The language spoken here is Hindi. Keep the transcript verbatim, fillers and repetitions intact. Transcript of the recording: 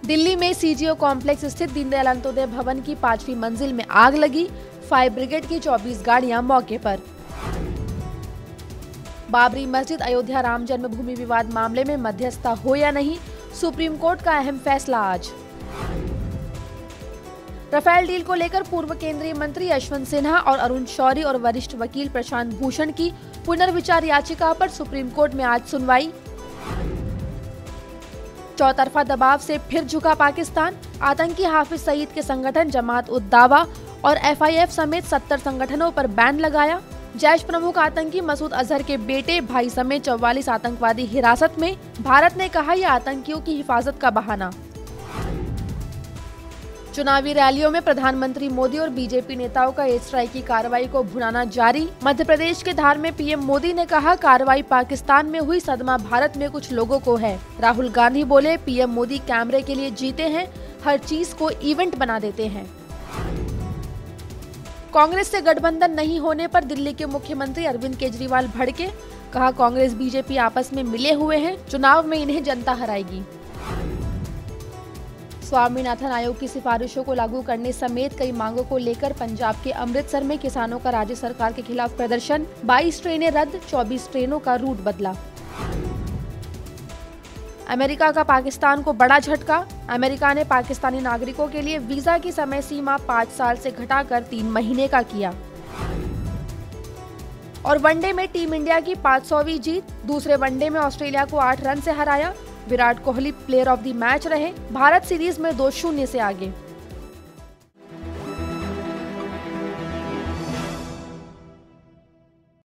दिल्ली में सीजीओ कॉम्प्लेक्स स्थित दीनदयाल अंत्योदय भवन की पांचवी मंजिल में आग लगी। फायर ब्रिगेड की चौबीस गाड़ियां मौके पर। बाबरी मस्जिद अयोध्या राम जन्मभूमि विवाद मामले में मध्यस्थता हो या नहीं, सुप्रीम कोर्ट का अहम फैसला आज। राफेल डील को लेकर पूर्व केंद्रीय मंत्री यशवंत सिन्हा और अरुण शौरी और वरिष्ठ वकील प्रशांत भूषण की पुनर्विचार याचिका पर सुप्रीम कोर्ट में आज सुनवाई। चौतरफा दबाव से फिर झुका पाकिस्तान। आतंकी हाफिज सईद के संगठन जमात उद दावा और एफ आई एफ समेत सत्तर संगठनों पर बैन लगाया। जैश प्रमुख आतंकी मसूद अजहर के बेटे भाई समेत चौवालीस आतंकवादी हिरासत में। भारत ने कहा यह आतंकियों की हिफाजत का बहाना। चुनावी रैलियों में प्रधानमंत्री मोदी और बीजेपी नेताओं का एयर स्ट्राइक की कार्रवाई को भुनाना जारी। मध्य प्रदेश के धार में पीएम मोदी ने कहा कार्रवाई पाकिस्तान में हुई, सदमा भारत में कुछ लोगों को है। राहुल गांधी बोले पीएम मोदी कैमरे के लिए जीते हैं, हर चीज को इवेंट बना देते हैं। कांग्रेस से गठबंधन नहीं होने पर दिल्ली के मुख्यमंत्री अरविंद केजरीवाल भड़के। कहा कांग्रेस बीजेपी आपस में मिले हुए हैं, चुनाव में इन्हें जनता हराएगी। स्वामीनाथन आयोग की सिफारिशों को लागू करने समेत कई मांगों को लेकर पंजाब के अमृतसर में किसानों का राज्य सरकार के खिलाफ प्रदर्शन। बाईस ट्रेनें रद्द, चौबीस ट्रेनों का रूट बदला। अमेरिका का पाकिस्तान को बड़ा झटका। अमेरिका ने पाकिस्तानी नागरिकों के लिए वीजा की समय सीमा पाँच साल से घटाकर तीन महीने का किया। और वनडे में टीम इंडिया की पाँच सौवीं जीत। दूसरे वनडे में ऑस्ट्रेलिया को आठ रन से हराया। Virat Kohli player of the match रहे। भारत सीरीज में दो शून्य से आगे।